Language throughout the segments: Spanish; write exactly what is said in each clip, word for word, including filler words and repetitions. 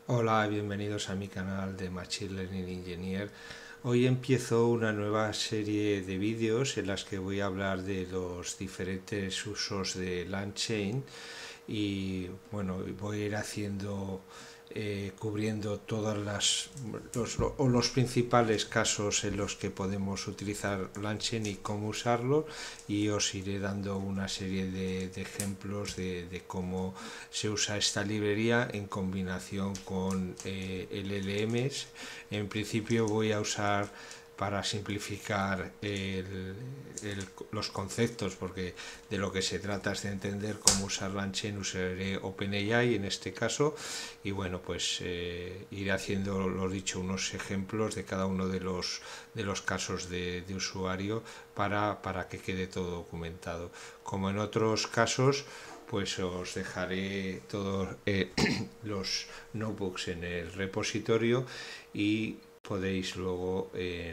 Hola, bienvenidos a mi canal de Machine Learning Engineer. Hoy empiezo una nueva serie de vídeos en las que voy a hablar de los diferentes usos de LangChain y bueno, voy a ir haciendo eh, cubriendo todas las los, o los principales casos en los que podemos utilizar LangChain y cómo usarlo, y os iré dando una serie de, de ejemplos de, de cómo se usa esta librería en combinación con eh, L L Ms. En principio voy a usar, para simplificar el, el, los conceptos, porque de lo que se trata es de entender cómo usar LangChain, usaré OpenAI en este caso, y bueno, pues eh, iré haciendo, lo dicho, unos ejemplos de cada uno de los, de los casos de, de usuario para, para que quede todo documentado. Como en otros casos, pues os dejaré todos eh, los notebooks en el repositorio y podéis luego eh,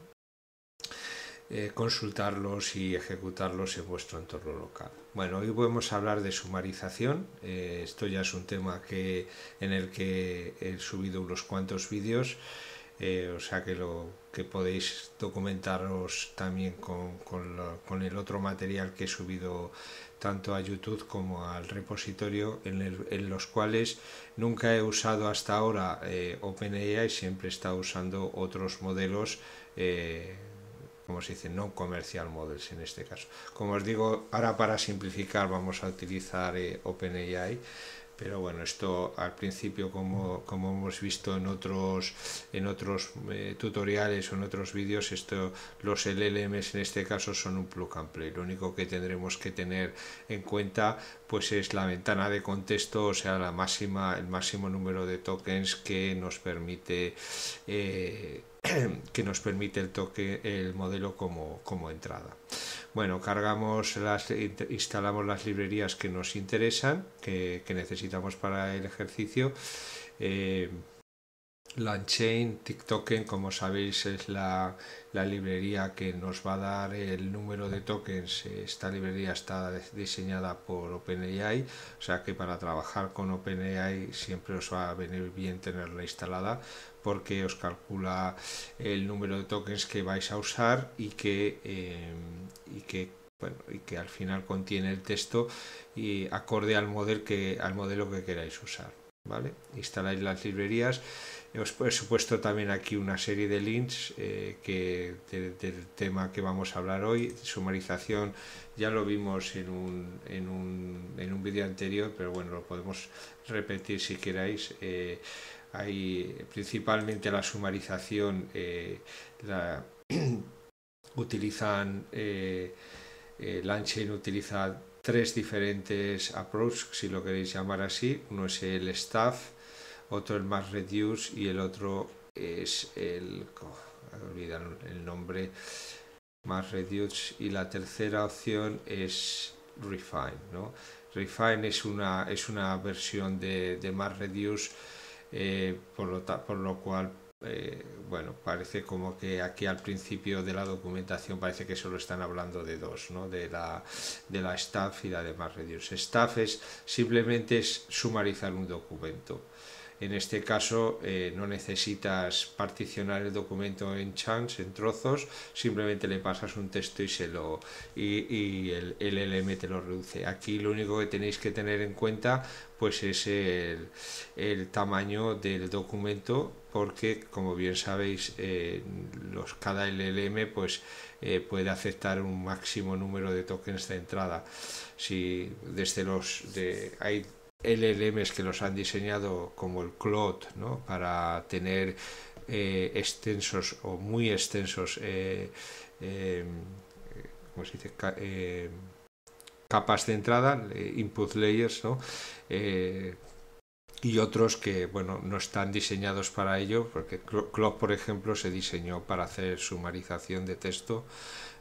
eh, consultarlos y ejecutarlos en vuestro entorno local. Bueno, hoy podemos hablar de sumarización. Eh, esto ya es un tema que, en el que he subido unos cuantos vídeos, eh, o sea que lo que podéis documentaros también con, con, lo, con el otro material que he subido tanto a YouTube como al repositorio, en, el, en los cuales nunca he usado hasta ahora eh, OpenAI, siempre he estado usando otros modelos, eh, como se dice, no comercial models en este caso. Como os digo, ahora para simplificar vamos a utilizar eh, OpenAI, pero bueno, esto al principio, como, como hemos visto en otros, en otros eh, tutoriales o en otros vídeos, esto, los L L Ms en este caso son un plug and play. Lo único que tendremos que tener en cuenta pues es la ventana de contexto, o sea, la máxima, el máximo número de tokens que nos permite eh, que nos permite el toque, el modelo como, como entrada. Bueno, cargamos las, instalamos las librerías que nos interesan, que, que necesitamos para el ejercicio. Eh, LangChain, TikToken, como sabéis, es la, la librería que nos va a dar el número de tokens. Esta librería está diseñada por OpenAI, o sea que para trabajar con OpenAI siempre os va a venir bien tenerla instalada, porque os calcula el número de tokens que vais a usar y que, eh, y que bueno, y que al final contiene el texto y acorde al modelo que, al modelo que queráis usar. ¿Vale? Instaláis las librerías. Os he supuesto también aquí una serie de links eh, que de, del tema que vamos a hablar hoy. Sumarización ya lo vimos en un, en un, en un vídeo anterior, pero bueno, lo podemos repetir si queráis. Eh, hay principalmente la sumarización, eh, la, utilizan eh, eh, LangChain utiliza tres diferentes approaches, si lo queréis llamar así. Uno es el staff, otro el mass reduce y el otro es el, oh, olvidan el nombre, mass reduce, y la tercera opción es refine, ¿no? Refine es una, es una versión de, de mass reduce, eh, por, lo por lo cual Eh, bueno, parece como que aquí al principio de la documentación parece que solo están hablando de dos, ¿no? De la, de la staff y la de mass reduce. Staff es simplemente es sumarizar un documento. En este caso eh, no necesitas particionar el documento en chunks, en trozos, simplemente le pasas un texto y se lo y, y el, el L L M te lo reduce. Aquí lo único que tenéis que tener en cuenta pues es el, el tamaño del documento, porque como bien sabéis eh, los, cada L L M pues eh, puede aceptar un máximo número de tokens de entrada. Si desde los de hay L L Ms que los han diseñado como el Claude, ¿no? Para tener eh, extensos o muy extensos eh, eh, ¿cómo se dice? Ca eh, capas de entrada, eh, input layers, ¿no? Eh, y otros que bueno, no están diseñados para ello, porque Claude, por ejemplo, se diseñó para hacer sumarización de texto,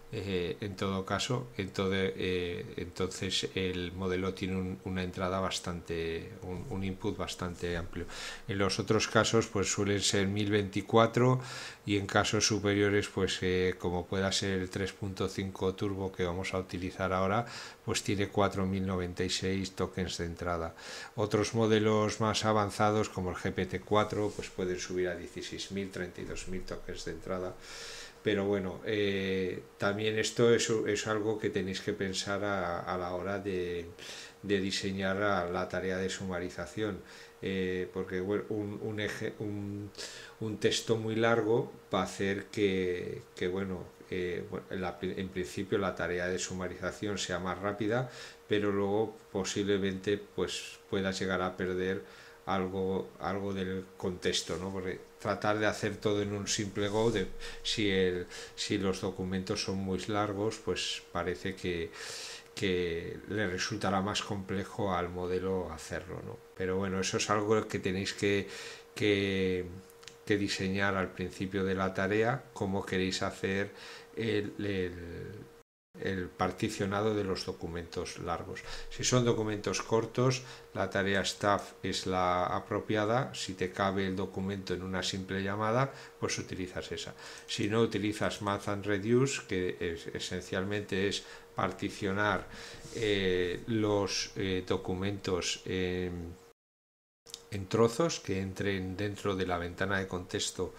Eh, en todo caso, entonces, eh, entonces el modelo tiene un, una entrada bastante, un, un input bastante amplio. En los otros casos, pues suelen ser mil veinticuatro, y en casos superiores, pues eh, como pueda ser el tres punto cinco turbo que vamos a utilizar ahora, pues tiene cuatro mil noventa y seis tokens de entrada. Otros modelos más avanzados, como el G P T cuatro, pues pueden subir a dieciséis mil, treinta y dos mil tokens de entrada. Pero bueno, eh, también esto es, es, algo que tenéis que pensar a, a la hora de, de diseñar la tarea de sumarización, eh, porque bueno, un, un, eje, un, un, texto muy largo va a hacer que, que bueno, eh, bueno en, la, en principio la tarea de sumarización sea más rápida, pero luego posiblemente pues puedas llegar a perder algo, algo del contexto, ¿no? Porque tratar de hacer todo en un simple Go, de, si, el, si los documentos son muy largos, pues parece que, que le resultará más complejo al modelo hacerlo, ¿no? Pero bueno, eso es algo que tenéis que, que, que diseñar al principio de la tarea, cómo queréis hacer el, el el particionado de los documentos largos. Si son documentos cortos, la tarea staff es la apropiada. Si te cabe el documento en una simple llamada, pues utilizas esa. Si no, utilizas Math and Reduce, que es, esencialmente es particionar eh, los eh, documentos en, en trozos que entren dentro de la ventana de contexto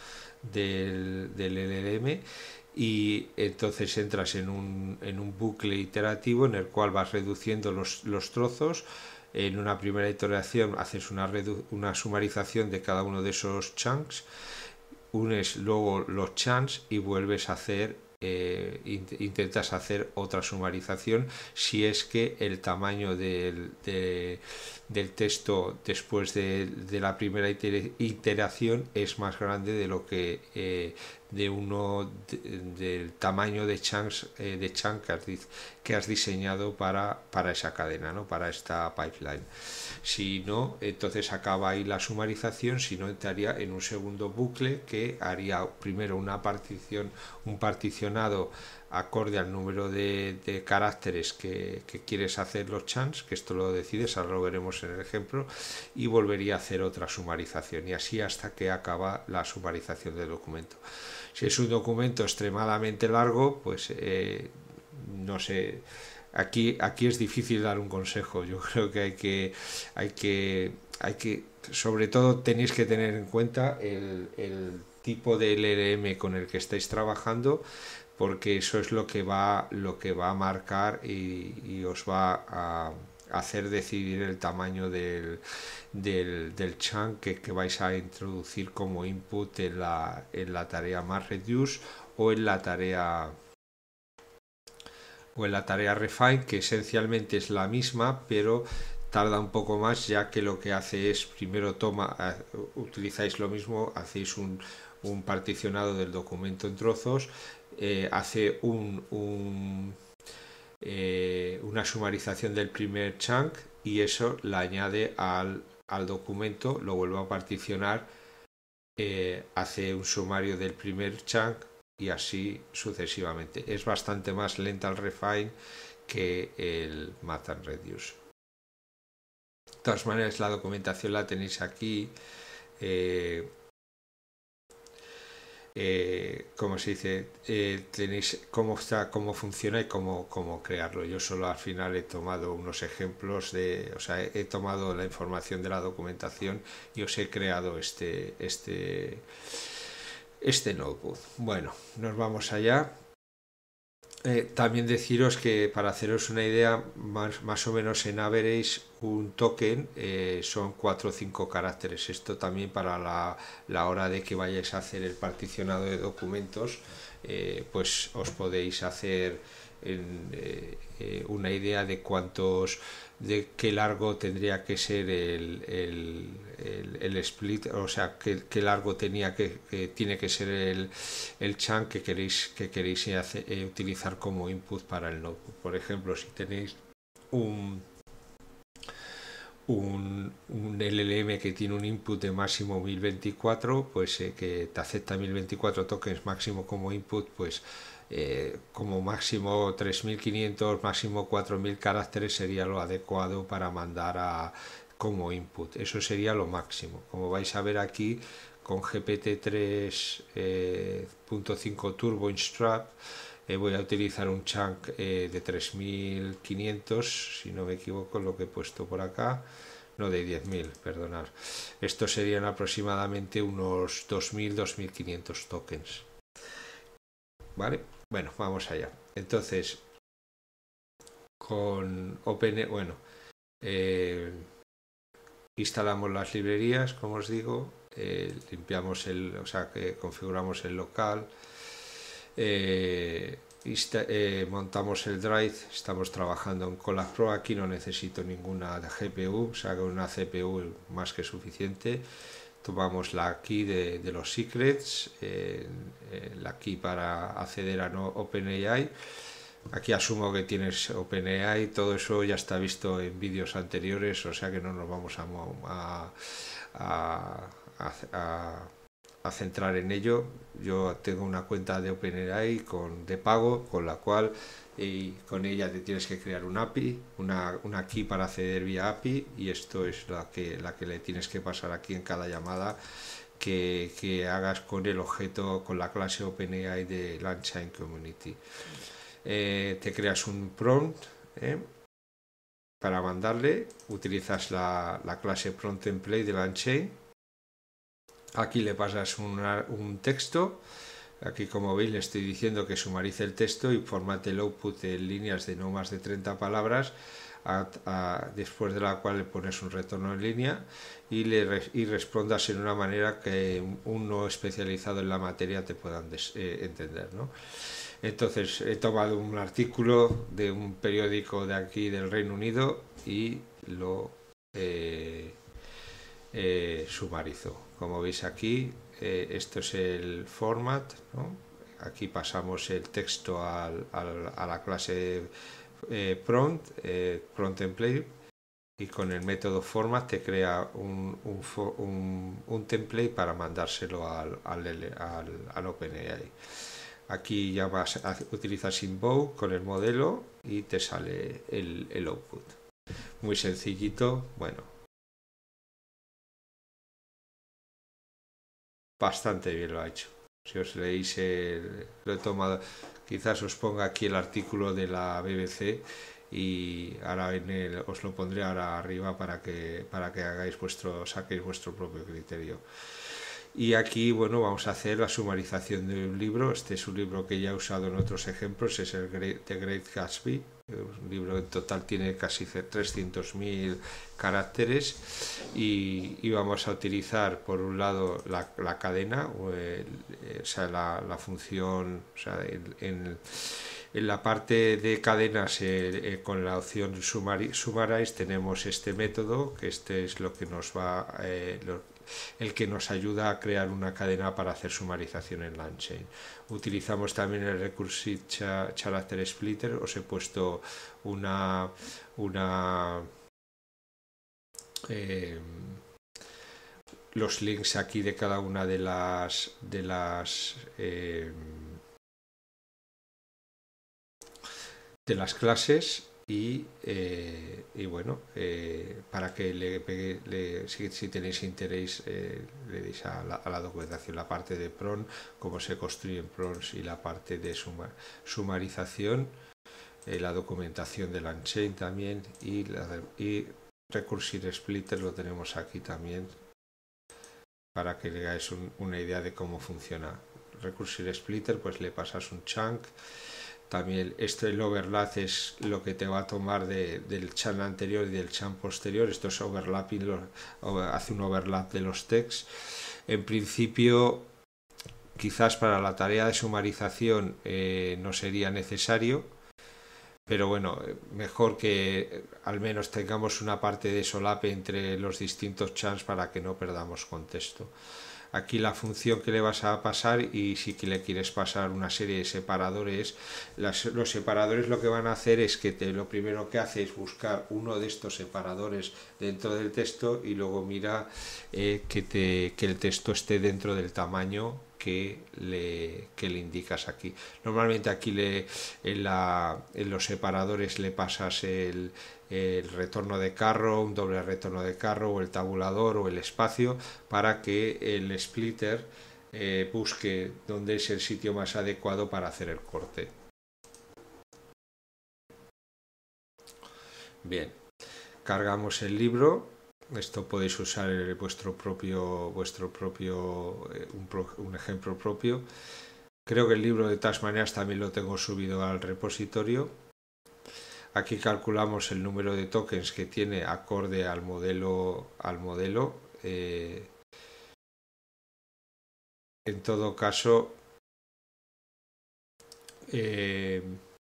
del, del L L M, y entonces entras en un, en un bucle iterativo en el cual vas reduciendo los, los trozos. En una primera iteración haces una, una sumarización de cada uno de esos chunks, unes luego los chunks y vuelves a hacer, eh, int intentas hacer otra sumarización si es que el tamaño del, de, del texto después de, de la primera iteración es más grande de lo que eh, de uno de, del tamaño de chunks eh, de chunk que has, que has diseñado para, para esa cadena, ¿no? Para esta pipeline. Si no, entonces acaba ahí la sumarización. Si no, entraría en un segundo bucle que haría primero una partición, un particionado acorde al número de, de caracteres que, que quieres hacer los chunks, que esto lo decides, ahora lo veremos en el ejemplo, y volvería a hacer otra sumarización, y así hasta que acaba la sumarización del documento. Si es un documento extremadamente largo, pues eh, no sé, aquí, aquí es difícil dar un consejo. Yo creo que hay que, hay que, hay que sobre todo tenéis que tener en cuenta el, el tipo de L L M con el que estáis trabajando, porque eso es lo que va, lo que va a marcar y, y os va a hacer decidir el tamaño del, del, del chunk que, que vais a introducir como input en la, en la tarea MathReduce o en la tarea o en la tarea refine, que esencialmente es la misma, pero tarda un poco más, ya que lo que hace es primero toma, utilizáis lo mismo, hacéis un, un particionado del documento en trozos, eh, hace un, un eh, una sumarización del primer chunk y eso la añade al, al documento, lo vuelve a particionar, eh, hace un sumario del primer chunk y así sucesivamente. Es bastante más lenta el refine que el Math and Reduce. De todas maneras, la documentación la tenéis aquí. Eh, eh, como se dice, eh, tenéis cómo está, cómo funciona y cómo, cómo crearlo. Yo solo al final he tomado unos ejemplos de, o sea, he, he tomado la información de la documentación y os he creado este, este, este notebook. Bueno, nos vamos allá. Eh, también deciros que para haceros una idea, más, más o menos en average un token eh, son cuatro o cinco caracteres. Esto también para la, la hora de que vayáis a hacer el particionado de documentos, eh, pues os podéis hacer en, eh, eh, una idea de cuántos, de qué largo tendría que ser el, el, el, el split, o sea, qué, qué largo tenía que, que tiene que ser el, el chunk que queréis, que queréis hacer, eh, utilizar como input para el notebook. Por ejemplo, si tenéis un Un, un L L M que tiene un input de máximo mil veinticuatro, pues eh, que te acepta mil veinticuatro tokens máximo como input, pues eh, como máximo tres mil quinientos, máximo cuatro mil caracteres sería lo adecuado para mandar a, como input. Eso sería lo máximo. Como vais a ver aquí, con G P T tres punto cinco Turbo Instruct, eh, voy a utilizar un chunk eh, de tres mil quinientos, si no me equivoco, lo que he puesto por acá. No, de diez mil, perdonad. Estos serían aproximadamente unos dos mil, dos mil quinientos tokens. ¿Vale? Bueno, vamos allá. Entonces, con Open, bueno, eh, instalamos las librerías, como os digo, eh, limpiamos el, o sea, que configuramos el local, eh, eh, montamos el drive, estamos trabajando en Colab Pro, aquí no necesito ninguna G P U, o sea, con una C P U más que suficiente. Tomamos la key de, de los secrets, eh, eh, la key para acceder a no OpenAI. Aquí asumo que tienes OpenAI, todo eso ya está visto en vídeos anteriores, o sea que no nos vamos a, a, a, a, a centrar en ello. Yo tengo una cuenta de OpenAI con, de pago, con la cual y con ella te tienes que crear un A P I, una, una key para acceder vía A P I, y esto es la que, la que le tienes que pasar aquí en cada llamada que, que hagas con el objeto, con la clase OpenAI de LangChain Community. Eh, te creas un prompt eh, para mandarle, utilizas la, la clase prompt template de LangChain. Aquí le pasas una, un texto. Aquí, como veis, le estoy diciendo que sumarice el texto y formate el output en líneas de no más de treinta palabras, a, a, después de la cual le pones un retorno en línea y, le, y respondas en una manera que un no especializado en la materia te puedan des, eh, entender, ¿no? Entonces, he tomado un artículo de un periódico de aquí del Reino Unido y lo eh, eh, sumarizo. Como veis aquí, eh, esto es el format, ¿no? Aquí pasamos el texto al, al, a la clase eh, prompt, eh, prompt template, y con el método format te crea un, un, un, un template para mandárselo al, al, al, al OpenAI. Aquí ya vas a utilizar Invoke con el modelo y te sale el, el output. Muy sencillito, bueno. Bastante bien lo ha hecho. Si os leéis, el, lo he tomado, quizás os ponga aquí el artículo de la B B C y ahora en el, os lo pondré ahora arriba para que, para que hagáis vuestro, saquéis vuestro propio criterio. Y aquí, bueno, vamos a hacer la sumarización de un libro. Este es un libro que ya he usado en otros ejemplos, es el Great, The Great Gatsby. Un libro en total tiene casi trescientos mil caracteres y, y vamos a utilizar por un lado la, la cadena, o, el, o sea, la, la función, o sea, en, en, en la parte de cadenas eh, eh, con la opción summarize tenemos este método, que este es lo que nos va eh, lo, el que nos ayuda a crear una cadena para hacer sumarización en LangChain. Utilizamos también el Recursive Character Splitter. Os he puesto una, una eh, los links aquí de cada una de las de las eh, de las clases. Y, eh, y bueno, eh, para que le pegue, le, si, si tenéis interés, eh, le deis a la, a la documentación la parte de prompt, cómo se construyen prompts, y la parte de suma, sumarización, eh, la documentación de LangChain también, y, la de, y Recursive Splitter lo tenemos aquí también, para que le hagáis un, una idea de cómo funciona. Recursive Splitter, pues le pasas un chunk. También esto, el overlap, es lo que te va a tomar de, del channel anterior y del channel posterior. Esto es overlapping, lo, hace un overlap de los texts. En principio, quizás para la tarea de sumarización eh, no sería necesario, pero bueno, mejor que al menos tengamos una parte de solape entre los distintos channels para que no perdamos contexto. Aquí la función que le vas a pasar, y si le quieres pasar una serie de separadores, las, los separadores lo que van a hacer es que te, lo primero que hace es buscar uno de estos separadores dentro del texto y luego mira eh, que, te, que el texto esté dentro del tamaño que le, que le indicas aquí. Normalmente aquí le, en, la, en los separadores le pasas el, el retorno de carro, un doble retorno de carro, o el tabulador o el espacio, para que el splitter eh, busque dónde es el sitio más adecuado para hacer el corte. Bien, cargamos el libro. Esto podéis usar vuestro propio, vuestro propio un, un ejemplo propio. Creo que el libro de todas maneras también lo tengo subido al repositorio. Aquí calculamos el número de tokens que tiene acorde al modelo. Al modelo. Eh, en todo caso, eh,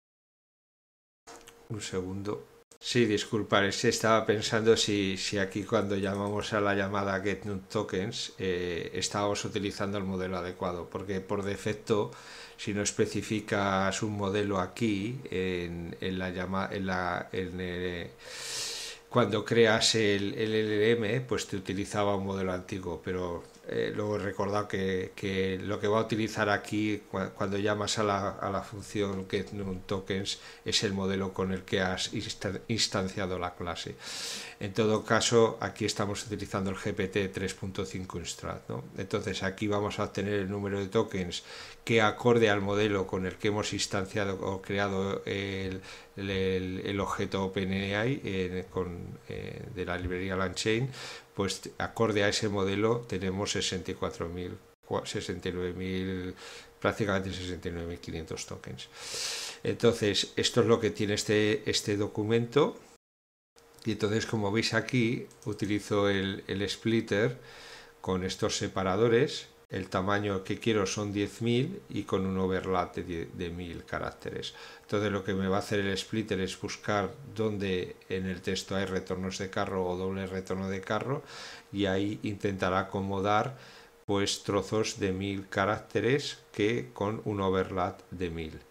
un segundo. Sí, disculpad, estaba pensando si, si aquí cuando llamamos a la llamada getNumTokens eh, estábamos utilizando el modelo adecuado, porque por defecto, si no especificas un modelo aquí en, en la llama, en la, en el, cuando creas el, el L L M, pues te utilizaba un modelo antiguo, pero eh, luego he recordado que, que lo que va a utilizar aquí cuando llamas a la, a la función getNumTokens es el modelo con el que has instanciado la clase. En todo caso, aquí estamos utilizando el G P T tres punto cinco Instruct, ¿no? Entonces aquí vamos a obtener el número de tokens que acorde al modelo con el que hemos instanciado o creado el, el, el objeto OpenAI eh, con, eh, de la librería LangChain, pues acorde a ese modelo tenemos sesenta y cuatro mil, sesenta y nueve mil, prácticamente sesenta y nueve mil quinientos tokens. Entonces, esto es lo que tiene este, este documento. Y entonces, como veis aquí, utilizo el, el splitter con estos separadores. El tamaño que quiero son diez mil y con un overlap de, de mil caracteres. Entonces lo que me va a hacer el splitter es buscar dónde en el texto hay retornos de carro o doble retorno de carro, y ahí intentará acomodar pues trozos de mil caracteres que con un overlap de mil.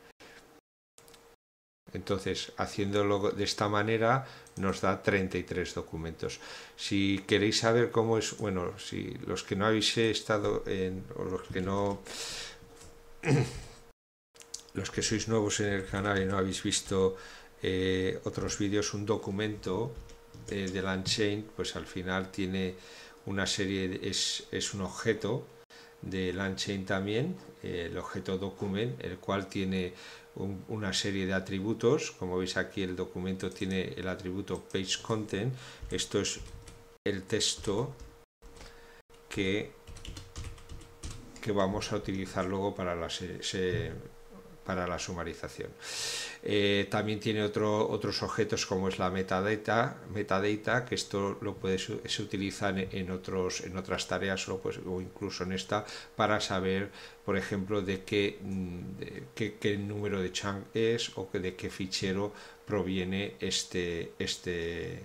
Entonces, haciéndolo de esta manera nos da treinta y tres documentos. Si queréis saber cómo es, bueno, si los que no habéis estado en, o los que no, los que sois nuevos en el canal y no habéis visto eh, otros vídeos, un documento eh, de LangChain, pues al final tiene una serie, de, es, es un objeto de LangChain también, eh, el objeto document, el cual tiene un, una serie de atributos. Como veis aquí, el documento tiene el atributo page content. Esto es el texto que, que vamos a utilizar luego para la, se, para la sumarización. Eh, también tiene otro, otros objetos como es la metadata, metadata, que esto lo puedes se utiliza en, en, otros, en otras tareas o, pues, o incluso en esta, para saber, por ejemplo, de qué, de qué, qué número de chunk es o de qué fichero proviene este, este,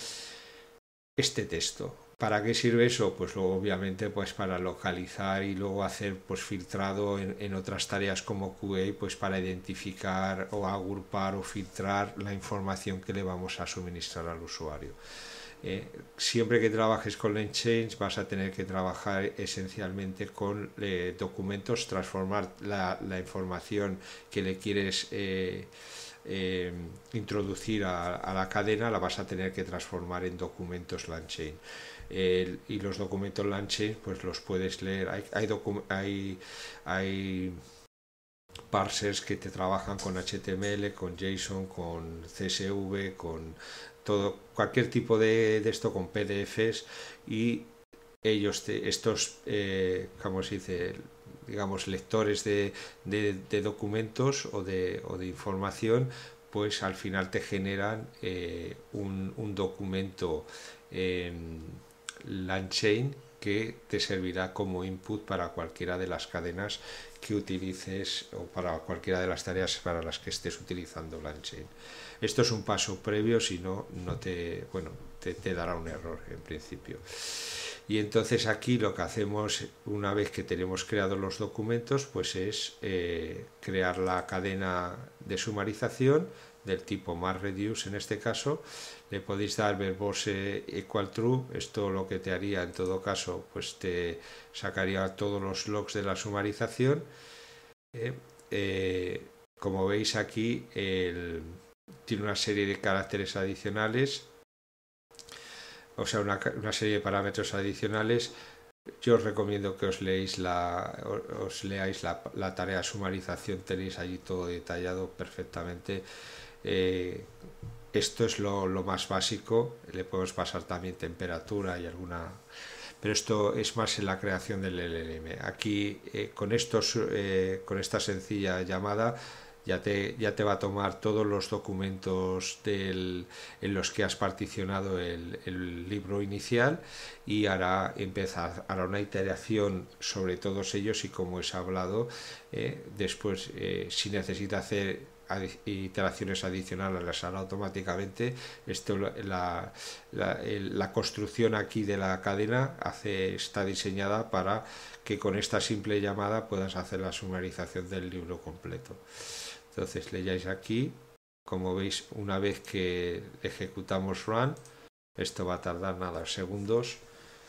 este texto. ¿Para qué sirve eso? Pues luego, obviamente, pues para localizar y luego hacer pues filtrado en, en otras tareas como Q A, pues para identificar o agrupar o filtrar la información que le vamos a suministrar al usuario. Eh, siempre que trabajes con LangChain vas a tener que trabajar esencialmente con eh, documentos, transformar la, la información que le quieres eh, eh, introducir a, a la cadena, la vas a tener que transformar en documentos LangChain. El, y los documentos LangChain pues los puedes leer. Hay, hay, hay, hay parsers que te trabajan con H T M L, con JSON, con C S V, con todo, cualquier tipo de, de esto, con P D Fs, y ellos, te, estos, eh, ¿cómo se dice? digamos, lectores de, de, de documentos o de, o de información, pues al final te generan eh, un, un documento eh, LangChain que te servirá como input para cualquiera de las cadenas que utilices o para cualquiera de las tareas para las que estés utilizando LangChain. Esto es un paso previo, si no, no te, bueno, te, te dará un error en principio. Y entonces aquí lo que hacemos una vez que tenemos creados los documentos, pues es eh, crear la cadena de sumarización, del tipo MapReduce en este caso. Le podéis dar verbose equal true. Esto lo que te haría en todo caso, pues te sacaría todos los logs de la sumarización. Eh, eh, como veis aquí, el, tiene una serie de caracteres adicionales, o sea, una, una serie de parámetros adicionales. Yo os recomiendo que os leáis la, os leáis la, la tarea de sumarización, tenéis allí todo detallado perfectamente. Eh, esto es lo, lo más básico, le podemos pasar también temperatura y alguna, pero esto es más en la creación del L L M. Aquí eh, con, estos, eh, con esta sencilla llamada ya te, ya te va a tomar todos los documentos del, en los que has particionado el, el libro inicial y hará, empezar, hará una iteración sobre todos ellos, y como os he hablado, eh, después eh, si necesita hacer iteraciones adicionales las hará automáticamente. Esto, la, la, el, la construcción aquí de la cadena hace, está diseñada para que con esta simple llamada puedas hacer la sumarización del libro completo. Entonces leáis aquí, como veis, una vez que ejecutamos run, esto va a tardar nada, segundos.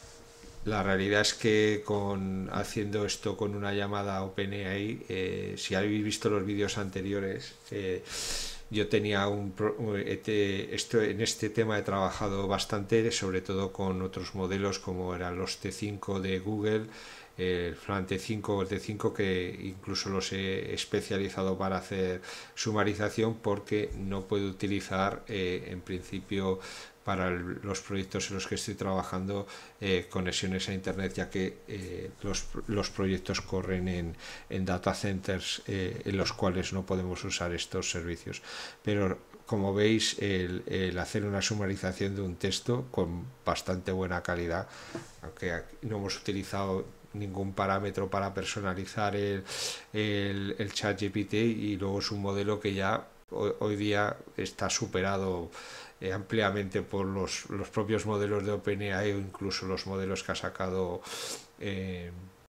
La realidad es que con haciendo esto con una llamada a OpenAI, eh, si habéis visto los vídeos anteriores, eh, yo tenía un este, esto, en este tema he trabajado bastante, sobre todo con otros modelos como eran los T cinco de Google, el Flan T cinco o el T cinco, que incluso los he especializado para hacer sumarización, porque no puedo utilizar eh, en principio para el, los proyectos en los que estoy trabajando eh, conexiones a internet, ya que eh, los, los proyectos corren en, en data centers eh, en los cuales no podemos usar estos servicios. Pero como veis, el, el hacer una sumarización de un texto con bastante buena calidad, aunque no hemos utilizado ningún parámetro para personalizar el, el, el ChatGPT, y luego es un modelo que ya hoy, hoy día está superado eh, ampliamente por los, los propios modelos de OpenAI, o incluso los modelos que ha sacado eh,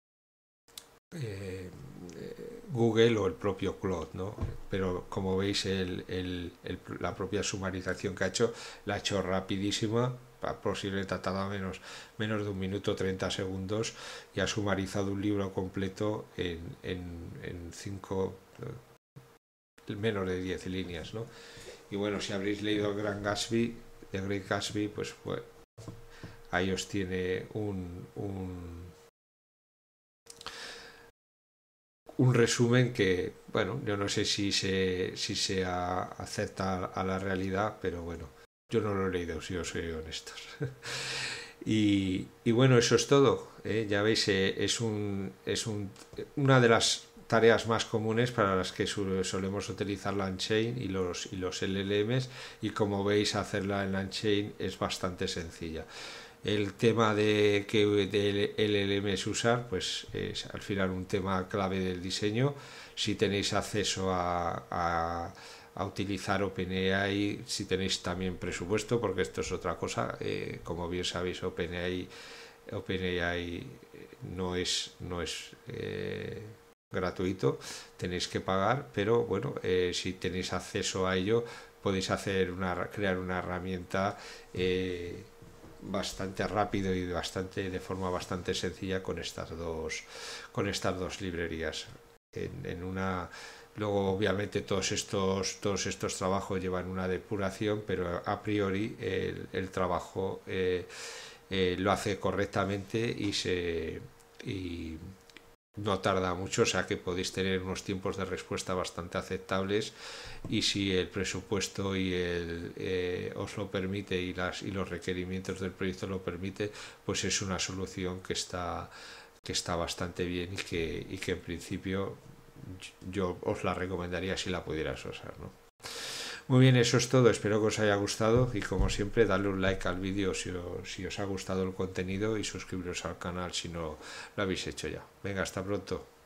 eh, Google o el propio Claude, ¿no? Pero como veis, el, el, el, la propia sumarización que ha hecho la ha hecho rapidísima, posiblemente ha tardado menos, menos de un minuto, treinta segundos, y ha sumarizado un libro completo en, en, en cinco, menos de diez líneas, ¿no? Y bueno, si habréis leído el Gran Gatsby, de Great Gatsby, pues, pues ahí os tiene un, un un resumen que, bueno, yo no sé si se, si se a, acepta a la realidad, pero bueno, yo no lo he leído, si os soy honestos. y, y bueno, eso es todo, ¿eh? Ya veis, eh, es, un, es un, una de las tareas más comunes para las que solemos utilizar la Unchained y los, y los L L Ms, y como veis, hacerla en la Unchained es bastante sencilla. El tema de que de L L Ms usar, pues es al final un tema clave del diseño. Si tenéis acceso a, a, a utilizar OpenAI, si tenéis también presupuesto, porque esto es otra cosa, eh, como bien sabéis, OpenAI, OpenAI no es, no es eh, gratuito, tenéis que pagar, pero bueno, eh, si tenéis acceso a ello, podéis hacer una, crear una herramienta eh, bastante rápido y bastante de forma bastante sencilla con estas dos con estas dos librerías en, en una. Luego, obviamente, todos estos todos estos trabajos llevan una depuración, pero a priori el, el trabajo eh, eh, lo hace correctamente y se y no tarda mucho, o sea que podéis tener unos tiempos de respuesta bastante aceptables, y si el presupuesto y el, eh, os lo permite y, las, y los requerimientos del proyecto lo permite, pues es una solución que está, que está bastante bien, y que, y que en principio yo os la recomendaría si la pudieras usar, ¿no? Muy bien, eso es todo, espero que os haya gustado, y como siempre, dadle un like al vídeo si os, si os ha gustado el contenido, y suscribiros al canal si no lo habéis hecho ya. Venga, hasta pronto.